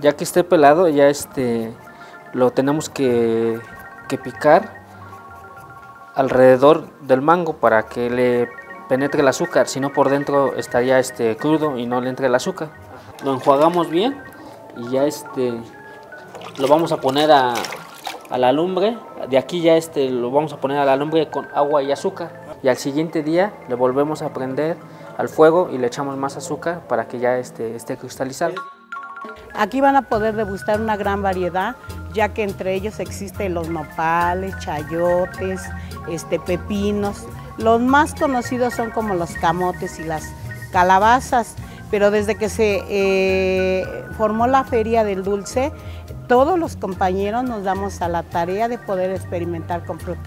Ya que esté pelado, ya lo tenemos que picar alrededor del mango para que le penetre el azúcar, si no por dentro estaría crudo y no le entre el azúcar. Lo enjuagamos bien y ya lo vamos a poner a la lumbre. De aquí ya lo vamos a poner a la lumbre con agua y azúcar, y al siguiente día le volvemos a prender al fuego y le echamos más azúcar para que ya esté cristalizado. Aquí van a poder degustar una gran variedad, ya que entre ellos existen los nopales, chayotes, pepinos. Los más conocidos son como los camotes y las calabazas, pero desde que se formó la Feria del Dulce, todos los compañeros nos damos a la tarea de poder experimentar con frutas.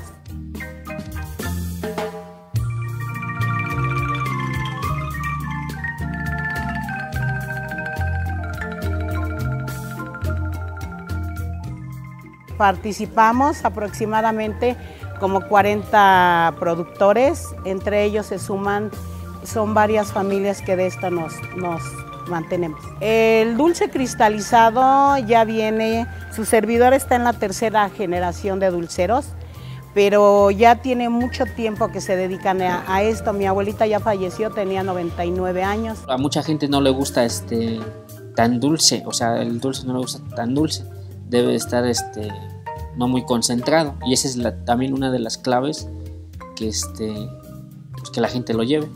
Participamos aproximadamente como 40 productores, entre ellos son varias familias que de esto nos mantenemos. El dulce cristalizado ya viene, su servidor está en la tercera generación de dulceros, pero ya tiene mucho tiempo que se dedican a esto. Mi abuelita ya falleció, tenía 99 años. A mucha gente no le gusta tan dulce, o sea, el dulce no le gusta tan dulce. Debe estar no muy concentrado, y esa es también una de las claves que, pues que la gente lo lleve.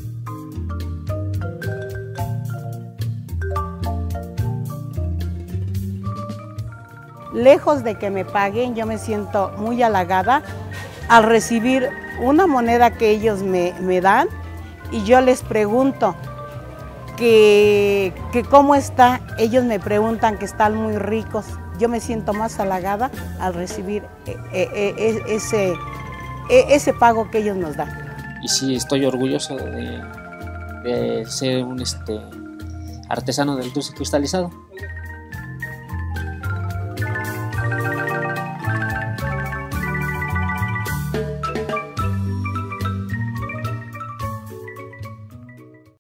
Lejos de que me paguen, yo me siento muy halagada al recibir una moneda que ellos me dan, y yo les pregunto que cómo está. Ellos me preguntan que están muy ricos. Yo me siento más halagada al recibir ese pago que ellos nos dan. Y sí, estoy orgulloso de ser un artesano del dulce cristalizado.